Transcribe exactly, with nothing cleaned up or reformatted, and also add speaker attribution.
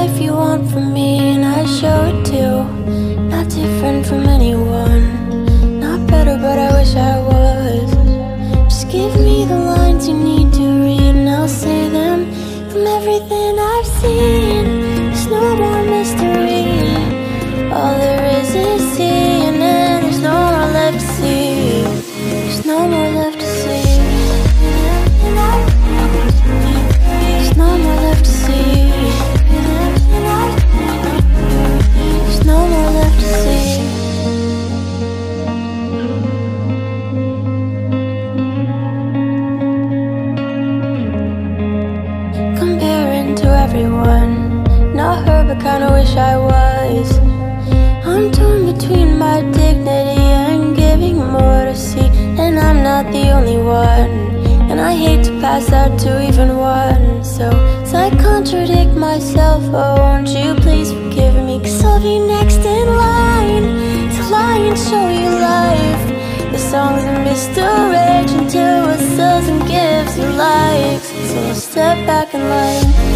Speaker 1: life you want from me, and I show it too. Not different from anyone, not better, but I wish I was. Just give me the lines you need to read, and I'll say them. From everything I've seen, there's no more mystery. All there is is seeing, and there's no more left to see. There's no more left to see. There's no more left to see. There's no more left to see. Comparing to everyone, not her, but kinda wish I was. I'm torn between my dignity and giving more to see, and I'm not the only one, and I hate to pass out to even one. So, so I contradict myself, oh won't you please forgive me, 'cause I'll be next in line to lie and show you life. The song's a misdirection to what sells and gives you likes. So I'll step back in line.